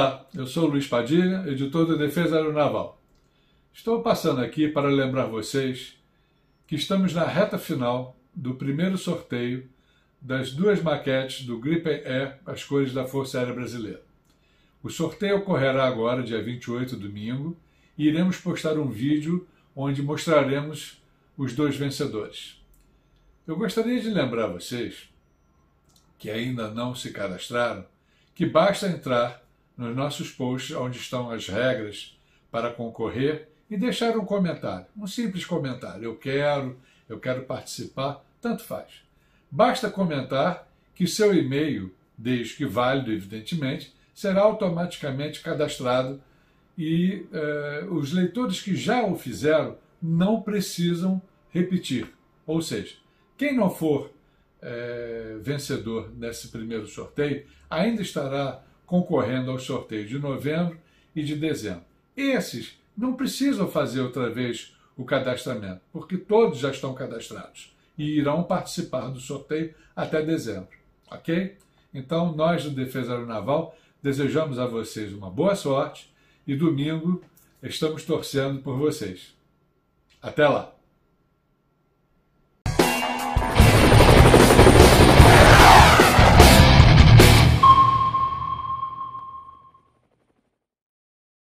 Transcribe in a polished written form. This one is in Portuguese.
Olá, eu sou Luiz Padilha, editor do Defesa Aeronaval. Estou passando aqui para lembrar vocês que estamos na reta final do primeiro sorteio das duas maquetes do Gripen E, as cores da Força Aérea Brasileira. O sorteio ocorrerá agora, dia 28, domingo, e iremos postar um vídeo onde mostraremos os dois vencedores. Eu gostaria de lembrar vocês, que ainda não se cadastraram, que basta entrar nos nossos posts onde estão as regras para concorrer e deixar um comentário, um simples comentário. Eu quero participar, tanto faz. Basta comentar que seu e-mail, desde que válido, evidentemente, será automaticamente cadastrado e os leitores que já o fizeram não precisam repetir. Ou seja, quem não for vencedor nesse primeiro sorteio ainda estará concorrendo ao sorteio de novembro e de dezembro. Esses não precisam fazer outra vez o cadastramento, porque todos já estão cadastrados e irão participar do sorteio até dezembro, ok? Então, nós do Defesa Aeronaval desejamos a vocês uma boa sorte e domingo estamos torcendo por vocês. Até lá!